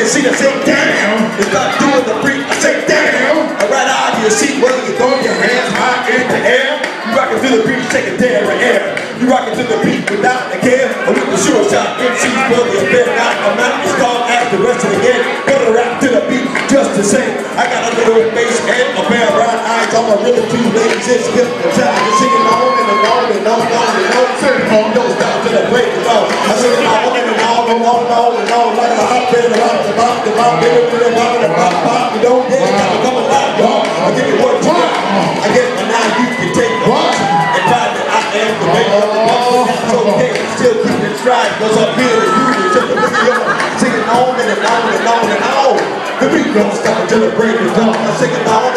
your seat, I say damn. You start doing the freak, I say damn. And right out of your seat, whether you throw your hands high in the air. You rockin' to the beat, shake it down in the air. You rockin' to the beat without the care. Or with the sure shot, MC's for the affair. Now I'm not as strong as the rest of the game. Gonna rap to the beat just the same. I got a little bass and a pair of brown eyes. I'm a really too late, just skip the time. Just singing on and on and on and on and on. Singing on, don't stop till the break is on. I sing it on and on and on and on and on. Like a hot bed, the bop, baby, the bop, the bop, bop. You don't get it, I'm coming live, y'all. I give you what you got. I guess by now you can take the watch and find that I am the maker of the box. That's okay, still keeping it stride. Cause up here is usually just a boogie on. Singing on and on and on and on. The beat don't stop until the break is done. I sing it on